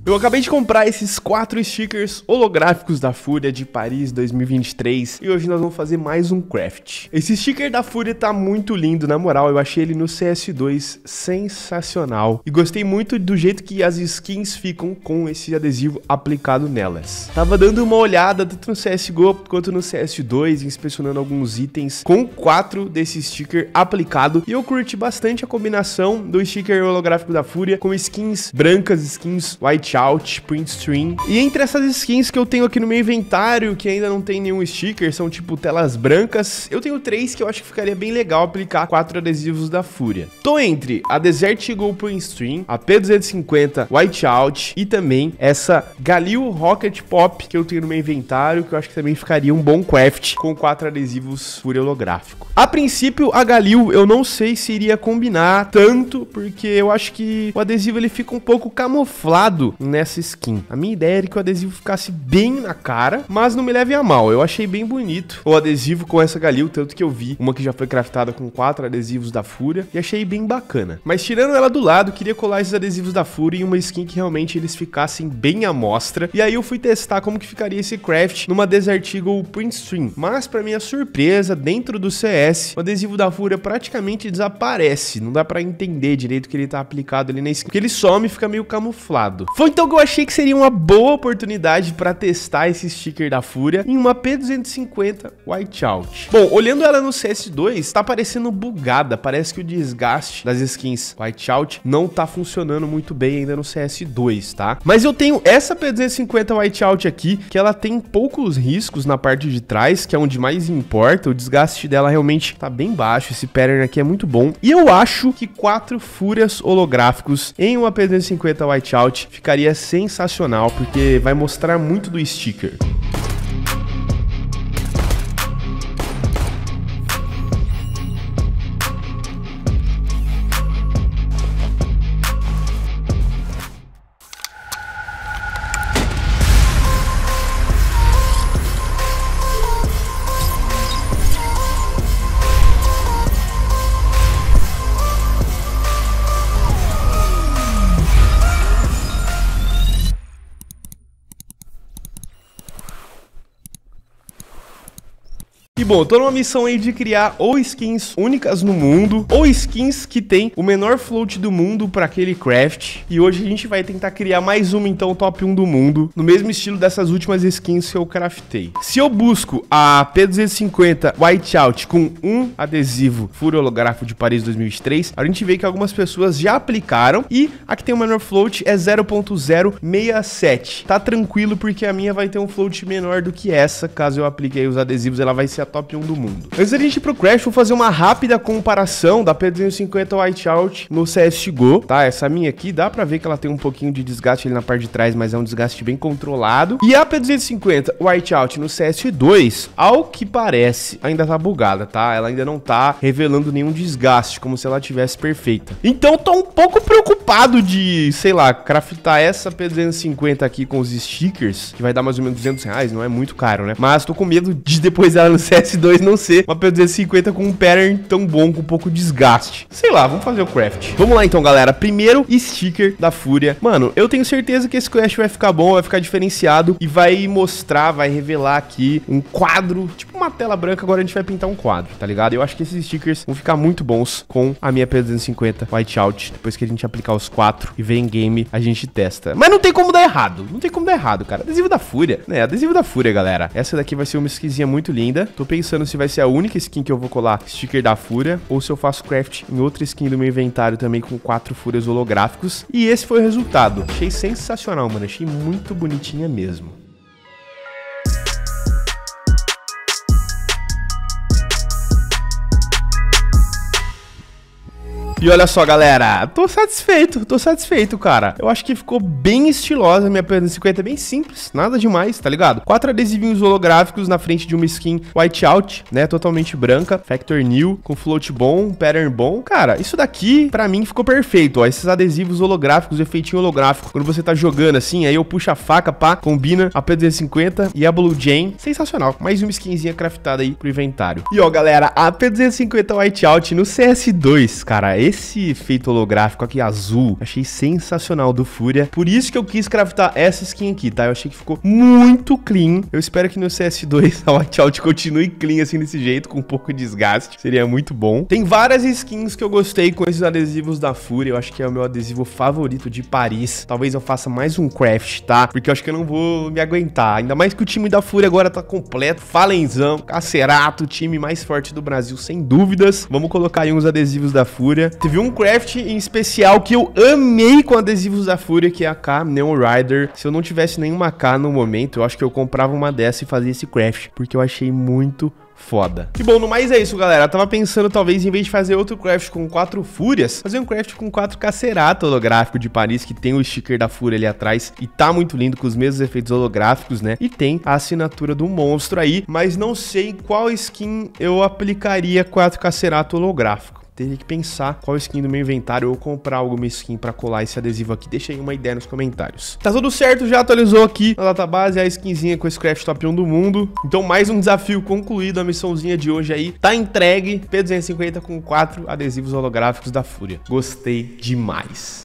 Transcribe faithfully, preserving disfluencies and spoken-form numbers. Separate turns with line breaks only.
Eu acabei de comprar esses quatro stickers holográficos da Fúria de Paris dois mil e vinte e três e hoje nós vamos fazer mais um craft. Esse sticker da Fúria tá muito lindo, na moral, eu achei ele no C S dois sensacional e gostei muito do jeito que as skins ficam com esse adesivo aplicado nelas. Tava dando uma olhada tanto no C S G O quanto no C S dois, inspecionando alguns itens com quatro desse sticker aplicado e eu curti bastante a combinação do sticker holográfico da Fúria com skins brancas, skins white out, print stream. E entre essas skins que eu tenho aqui no meu inventário, que ainda não tem nenhum sticker, são tipo telas brancas, eu tenho três que eu acho que ficaria bem legal aplicar quatro adesivos da Fúria. Tô entre a Desert Eagle print stream, a P duzentos e cinquenta white out e também essa Galil Rocket Pop que eu tenho no meu inventário, que eu acho que também ficaria um bom craft com quatro adesivos Fúria holográfico. A princípio, a Galil eu não sei se iria combinar tanto, porque eu acho que o adesivo ele fica um pouco camuflado nessa skin. A minha ideia era que o adesivo ficasse bem na cara, mas não me leve a mal, eu achei bem bonito o adesivo com essa Galil, tanto que eu vi uma que já foi craftada com quatro adesivos da Fúria e achei bem bacana. Mas tirando ela do lado, queria colar esses adesivos da Fúria em uma skin que realmente eles ficassem bem à mostra, e aí eu fui testar como que ficaria esse craft numa Desert Eagle print stream, mas pra minha surpresa, dentro do C S, o adesivo da Fúria praticamente desaparece, não dá pra entender direito que ele tá aplicado ali na skin, porque ele some e fica meio camuflado. Foi então que eu achei que seria uma boa oportunidade para testar esse sticker da Fúria em uma P duzentos e cinquenta Whiteout. Bom, olhando ela no C S dois, tá parecendo bugada, parece que o desgaste das skins Whiteout não tá funcionando muito bem ainda no C S dois, tá? Mas eu tenho essa P duzentos e cinquenta Whiteout aqui, que ela tem poucos riscos na parte de trás, que é onde mais importa, o desgaste dela realmente tá bem baixo, esse pattern aqui é muito bom, e eu acho que quatro Fúrias holográficos em uma P duzentos e cinquenta Whiteout ficaria sensacional, porque vai mostrar muito do sticker. E bom, eu tô numa missão aí de criar ou skins únicas no mundo, ou skins que tem o menor float do mundo para aquele craft. E hoje a gente vai tentar criar mais uma, então, top um do mundo, no mesmo estilo dessas últimas skins que eu craftei. Se eu busco a P duzentos e cinquenta Whiteout com um adesivo Fúria holográfico de Paris dois mil e vinte e três, a gente vê que algumas pessoas já aplicaram, e a que tem o menor float é zero ponto zero sessenta e sete. Tá tranquilo, porque a minha vai ter um float menor do que essa, caso eu aplique aí os adesivos, ela vai ser a top um do mundo. Antes da gente ir pro crash, vou fazer uma rápida comparação da P duzentos e cinquenta Whiteout no C S G O, tá? Essa minha aqui, dá pra ver que ela tem um pouquinho de desgaste ali na parte de trás, mas é um desgaste bem controlado. E a P duzentos e cinquenta Whiteout no C S dois, ao que parece, ainda tá bugada, tá? Ela ainda não tá revelando nenhum desgaste, como se ela tivesse perfeita. Então, tô um pouco preocupado de, sei lá, craftar essa P duzentos e cinquenta aqui com os stickers, que vai dar mais ou menos duzentos reais, não é muito caro, né? Mas tô com medo de depois ela no C S dois não ser uma P duzentos e cinquenta com um pattern tão bom, com pouco desgaste. Sei lá, vamos fazer o craft. Vamos lá então, galera. Primeiro sticker da Fúria. Mano, eu tenho certeza que esse craft vai ficar bom, vai ficar diferenciado e vai mostrar, vai revelar aqui um quadro, tipo uma tela branca. Agora a gente vai pintar um quadro, tá ligado? Eu acho que esses stickers vão ficar muito bons com a minha P duzentos e cinquenta Whiteout. Depois que a gente aplicar os quatro e ver em game, a gente testa. Mas não tem como dar errado. Não tem como dar errado, cara. Adesivo da Fúria, né? Adesivo da Fúria, galera. Essa daqui vai ser uma skinzinha muito linda. Tô pensando se vai ser a única skin que eu vou colar sticker da Fúria, ou se eu faço craft em outra skin do meu inventário também com quatro Fúrias holográficos. E esse foi o resultado. Achei sensacional, mano. Achei muito bonitinha mesmo. E olha só, galera, tô satisfeito, tô satisfeito, cara. Eu acho que ficou bem estilosa a minha P duzentos e cinquenta, bem simples, nada demais, tá ligado? Quatro adesivinhos holográficos na frente de uma skin Whiteout, né, totalmente branca, Factor New, com float bom, pattern bom. Cara, isso daqui, pra mim, ficou perfeito, ó, esses adesivos holográficos, efeitinho holográfico. Quando você tá jogando assim, aí eu puxo a faca, pá, combina a P duzentos e cinquenta e a Blue Jane. Sensacional, mais uma skinzinha craftada aí pro inventário. E ó, galera, a P duzentos e cinquenta Whiteout no C S dois, cara, esse efeito holográfico aqui azul, achei sensacional do Fúria. Por isso que eu quis craftar essa skin aqui, tá? Eu achei que ficou muito clean. Eu espero que no C S dois a Watchout continue clean assim desse jeito, com um pouco de desgaste. Seria muito bom. Tem várias skins que eu gostei com esses adesivos da Fúria. Eu acho que é o meu adesivo favorito de Paris. Talvez eu faça mais um craft, tá? Porque eu acho que eu não vou me aguentar. Ainda mais que o time da Fúria agora tá completo. Falenzão, Cacerato, time mais forte do Brasil, sem dúvidas. Vamos colocar aí uns adesivos da Fúria. Teve um craft em especial que eu amei com adesivos da Fúria, que é a K Neon Rider. Se eu não tivesse nenhuma K no momento, eu acho que eu comprava uma dessa e fazia esse craft, porque eu achei muito foda. E bom, no mais é isso, galera. Eu tava pensando, talvez, em vez de fazer outro craft com quatro Fúrias, fazer um craft com quatro Cacerato holográfico de Paris, que tem o sticker da Fúria ali atrás e tá muito lindo, com os mesmos efeitos holográficos, né? E tem a assinatura do monstro aí, mas não sei qual skin eu aplicaria quatro Cacerato holográfico. Teria que pensar qual skin do meu inventário ou comprar alguma skin pra colar esse adesivo aqui. Deixa aí uma ideia nos comentários. Tá tudo certo, já atualizou aqui na database a skinzinha com esse craft top um do mundo. Então mais um desafio concluído, a missãozinha de hoje aí tá entregue. P duzentos e cinquenta com quatro adesivos holográficos da Fúria. Gostei demais.